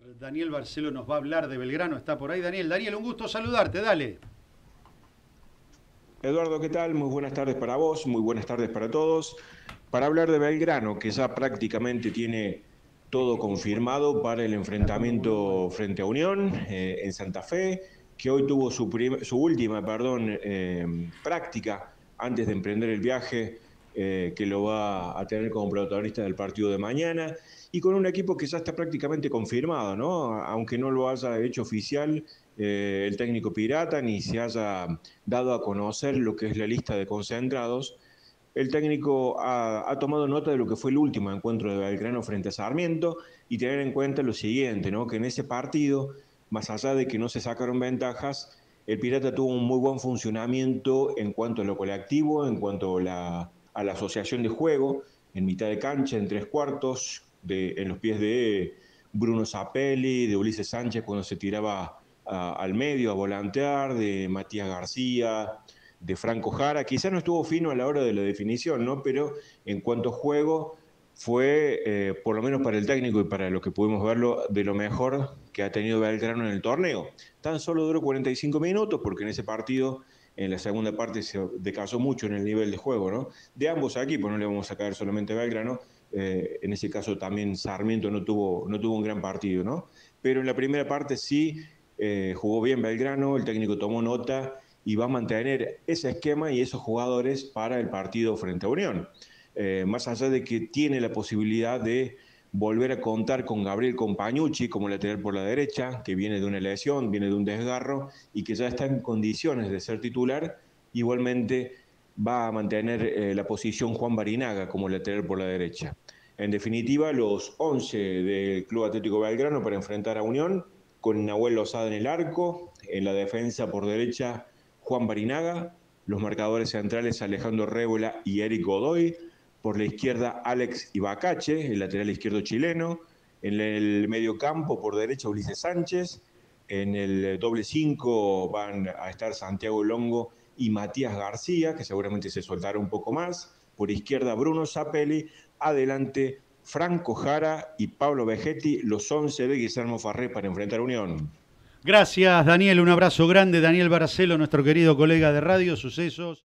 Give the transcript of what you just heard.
Daniel Barcelo nos va a hablar de Belgrano, está por ahí. Daniel, un gusto saludarte, dale. Eduardo, ¿qué tal? Muy buenas tardes para vos, muy buenas tardes para todos. Para hablar de Belgrano, que ya prácticamente tiene todo confirmado para el enfrentamiento frente a Unión en Santa Fe, que hoy tuvo su última práctica antes de emprender el viaje que lo va a tener como protagonista del partido de mañana, y con un equipo que ya está prácticamente confirmado, ¿no? Aunque no lo haya hecho oficial el técnico pirata, ni se haya dado a conocer lo que es la lista de concentrados. El técnico ha tomado nota de lo que fue el último encuentro de Belgrano frente a Sarmiento y tener en cuenta lo siguiente, ¿no? Que en ese partido, más allá de que no se sacaron ventajas, el Pirata tuvo un muy buen funcionamiento en cuanto a lo colectivo, en cuanto a la asociación de juego, en mitad de cancha, en tres cuartos, en los pies de Bruno Zapelli, de Ulises Sánchez cuando se tiraba al medio a volantear, de Matías García, de Franco Jara. Quizá no estuvo fino a la hora de la definición, ¿no? Pero en cuanto a juego, fue, por lo menos para el técnico y para lo que pudimos verlo, de lo mejor que ha tenido Belgrano en el torneo. Tan solo duró 45 minutos, porque en ese partido, en la segunda parte, se decayó mucho en el nivel de juego, ¿no? De ambos equipos, no le vamos a caer solamente a Belgrano. En ese caso también Sarmiento no tuvo un gran partido, ¿no? Pero en la primera parte sí jugó bien Belgrano, el técnico tomó nota y va a mantener ese esquema y esos jugadores para el partido frente a Unión. Más allá de que tiene la posibilidad de volver a contar con Gabriel Compañucci como lateral por la derecha, que viene de una lesión, viene de un desgarro y que ya está en condiciones de ser titular, igualmente va a mantener la posición Juan Barinaga como lateral por la derecha. En definitiva, los 11 del Club Atlético Belgrano para enfrentar a Unión, con Nahuel Lozada en el arco, en la defensa por derecha Juan Barinaga, los marcadores centrales Alejandro Rébola y Eric Godoy, por la izquierda Alex Ibacache, el lateral izquierdo chileno, en el medio campo por derecha Ulises Sánchez, en el doble 5 van a estar Santiago Longo y Matías García, que seguramente se soltará un poco más, por izquierda Bruno Zapelli, adelante Franco Jara y Pablo Vegetti, los 11 de Guillermo Farré para enfrentar a Unión. Gracias, Daniel, un abrazo grande. Daniel Barcelo, nuestro querido colega de Radio Sucesos.